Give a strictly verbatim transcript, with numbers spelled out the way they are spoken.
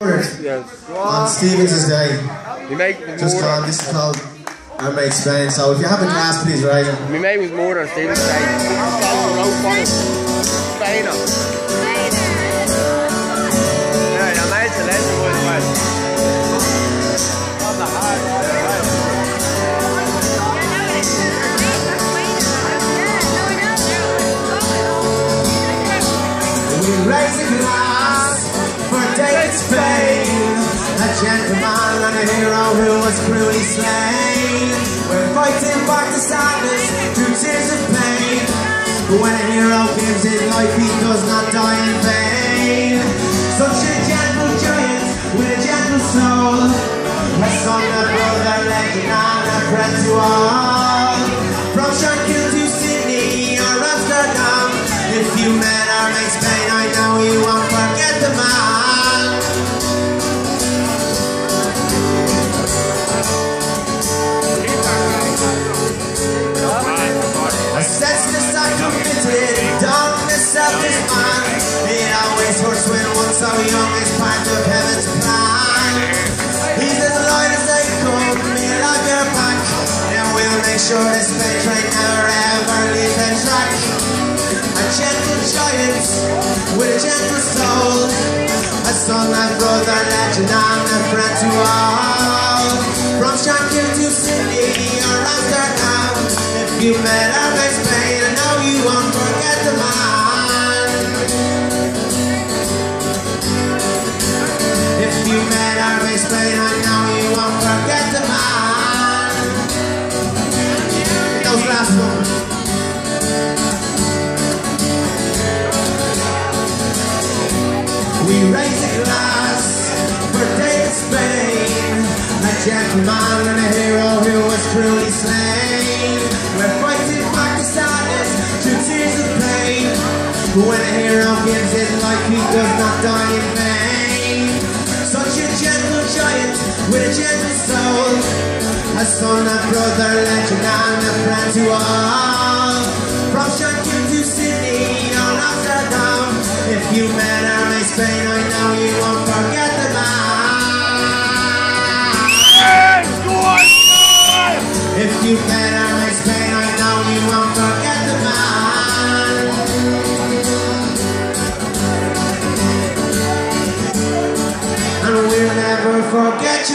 Yes. On Stevens' day. My mate was Just more called, this is called Our Mate Spain. So if you have a glass, please raise it. My mate was more than Stevens' day. Spain. Yeah, your mate's a legend, by the way. On the heart, We raise a glass for David Spain, a gentleman and a hero who was cruelly slain. We're fighting back the sadness through tears of pain, but when a hero gives his life, he does not die in vain. Such a gentle giant with a gentle soul, a son, a brother, legend and a friend to all. From Shankill to Sydney or Amsterdam, if you met our mate Spain, I know you won't forget the man. A senseless act committed, done the selfish man. It always hurts when one so young is part of heaven's plan. He's as light as they come, he'll have your back, and we'll make sure this Spain train never ever leaves the track. A gentle giant with a gentle soul, a son and brother, legend and a friend to all. From Shankill to Sydney or Amsterdam, if you met our mate Spain, I know you won't forget the man. If you met our mate Spain, I know you won't forget the man. Those last ones. We raise a glass for David Spain, a gentleman and a hero who was cruelly slain. We're fighting back the sadness through tears of pain, but when a hero gives his life, he does not die in vain. Such a gentle giant with a gentle soul, a son, a brother, legend and a friend to all. From Shankill to Sydney or Amsterdam, if you met our mate Spain, I know you won't forget the man. If you met our mate Spain, I know you won't forget the man. And we'll never forget you.